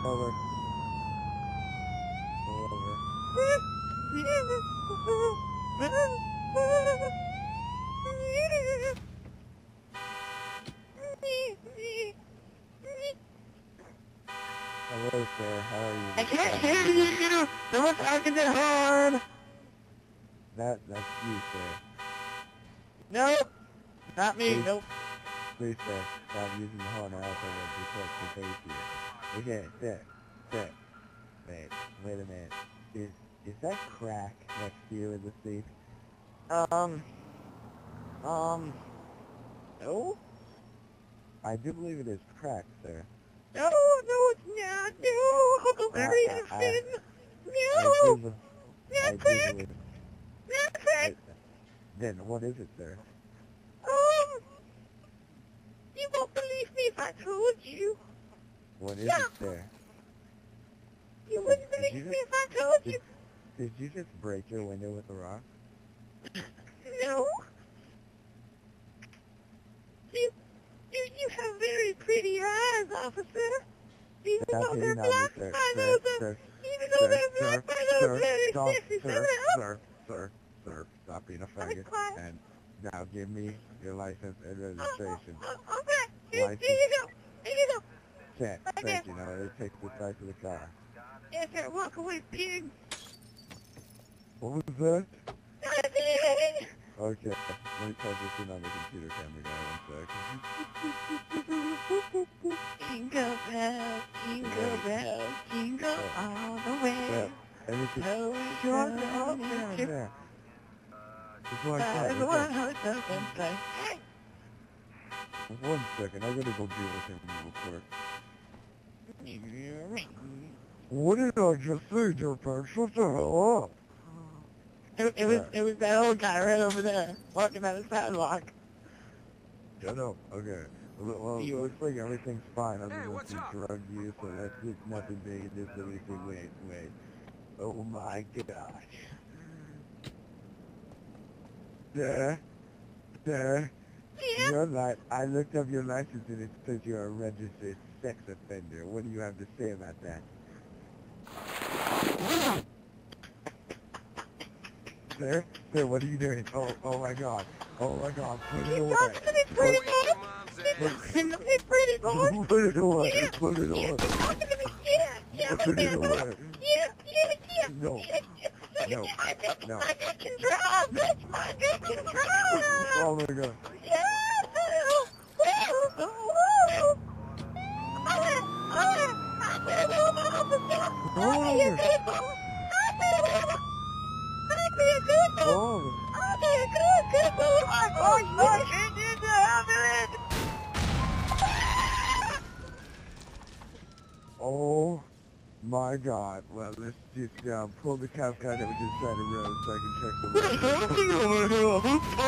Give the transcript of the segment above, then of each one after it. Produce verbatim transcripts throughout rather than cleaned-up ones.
over. Pull over. Hello, sir. How are you? I can't hear you! Don't talking that hard! That, that's you, sir. No! Not me, Please, nope. please, sir, stop using the horn or else I will report the base here. Okay, sir, sir. Wait, wait a minute. Is, is that crack next to you in the seat? Um... Um... No? I do believe it is crack, sir. No, no, it's not. No, Huckleberry I- and I- Finn. I No, do, be- I not do crack, believe not crack. it. Then what is it, sir? Um, you won't believe me if I told you. What is Yeah. it, sir? You wouldn't Did believe you me just- if I told you. Did you just break your window with a rock? No. You, you, you have very pretty eyes, officer. Even Stop though they're hitting on me, black, sir. I Sir, know they're, sir, even though sir, they're sir, black, I know sir, very stop, sexy. sir, Shut up. sir, sir, sir, stop being a I'm faggot, quiet. and now give me your license and registration. Oh, oh, okay. Here, License. here you go. Here you go. Check, Okay. thank you, now it takes the price of the car. Yes, sir. Walk away, pig. What was that? Nothing. Okay, let me type this in on the computer camera guy, one sec. Jingle bells, jingle bells, jingle all the way. Yeah, everything. Oh, Shut it's up down there. It's like that. five, it's one, like- hundred, seven, five. Hey, One second, I gotta go deal with him real quick. What did I just say, Dirtbag? Shut the hell up! It, it was it was that old guy right over there walking down the sidewalk. Shut up. Okay. Well, well, it looks like everything's fine other Hey, than what's some up? drug use, so that's just nothing big. It's just everything. Wait, wait. Oh my gosh. Sir? Sir? Yeah. You're not. I looked up your license and it says you're a registered sex offender. What do you have to say about that? Sir? Sir, what are you doing? Oh, oh my god. Oh my god. Put it Keep away. talking to me, pretty Wait, boy. mom's Keep ass. talking to me, pretty boy. Put it away. Yeah. Put it Yeah, away. keep talking to me. Yeah, yeah, Put it yeah. away. Yeah, yeah, yeah. No. Yeah, yeah. No. I got No. my gun control. That's my gun control. Oh my god. Yeah. Woo, woo, woo. Ah, ah, I'm gonna go, officer. Go I'll be a over. good boy. I'll be a good boy. I'll be a good boy. Oh. I'll be a good, good boy. Oh, oh, shit, you the ambulance. Oh my god. Well, let's just uh, pull the cop car that we just tried to road so I can check the road.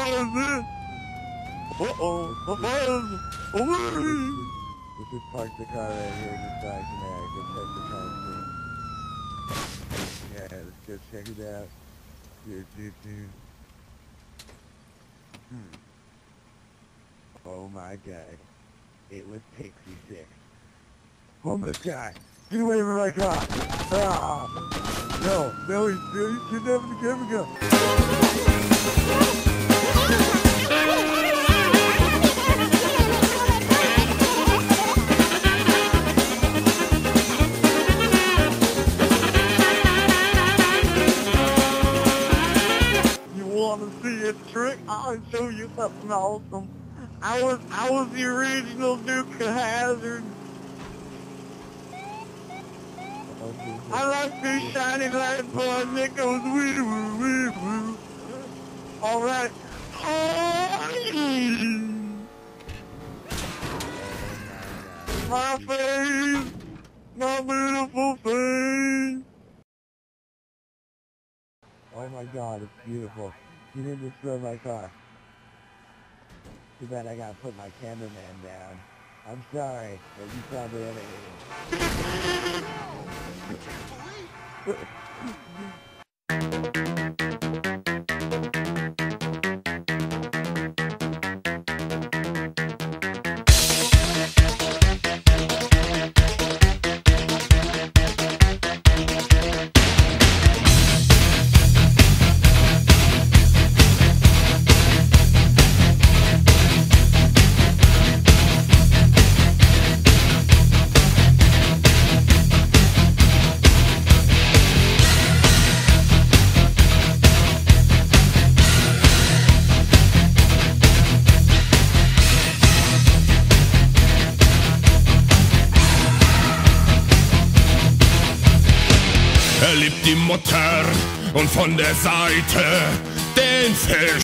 Uh-oh. Let's just park the car right here beside the man. Go check the car. Yeah, let's go check it out. Do, do, do. Hmm. Oh my god. It was Pixie Six. Homeless guy. Get away from my car. Ah. No, no, he's, he's kidnapping the camera guy. You want to see a trick? I'll show you something awesome. I was I was the original Duke of Hazzard. I like these shiny light boys that goes woo woo woo woo. All right. My face, my beautiful face. Oh my god, it's beautiful. You didn't destroy my car. Too bad I gotta put my cameraman down. I'm sorry, but you probably edited it. und von der Seite den Fisch